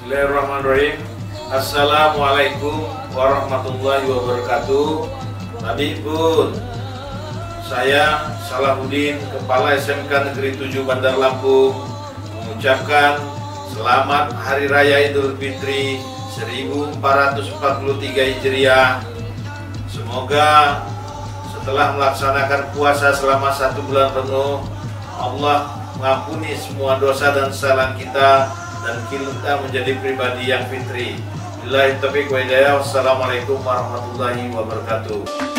Bismillahirrahmanirrahim. Assalamualaikum warahmatullahi wabarakatuh. Tadi pun saya Salahuddin, Kepala SMK Negeri 7 Bandar Lampung, mengucapkan selamat Hari Raya Idul Fitri 1443 Hijriah. Semoga setelah melaksanakan puasa selama 1 bulan penuh, Allah mengampuni semua dosa dan kesalahan kita dan kita menjadi pribadi yang fitri. Billahi taufiq wa hidayah. Wassalamualaikum warahmatullahi wabarakatuh.